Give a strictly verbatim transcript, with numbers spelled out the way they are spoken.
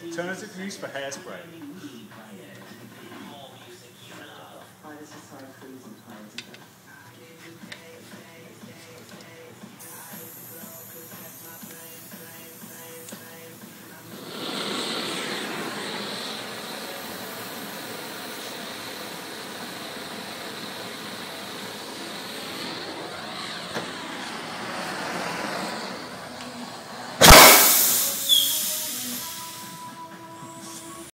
Alternative use for hairspray. Oh, this is hard freezing times.